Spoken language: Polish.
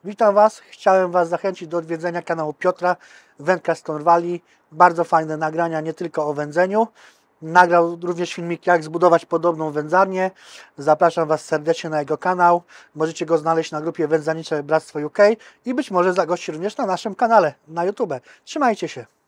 Witam Was. Chciałem Was zachęcić do odwiedzenia kanału Piotra, wędkarz z Cornwalli. Bardzo fajne nagrania, nie tylko o wędzeniu. Nagrał również filmik, jak zbudować podobną wędzarnię. Zapraszam Was serdecznie na jego kanał. Możecie go znaleźć na grupie Wędzarnicze Bractwo UK i być może zagości również na naszym kanale na YouTube. Trzymajcie się.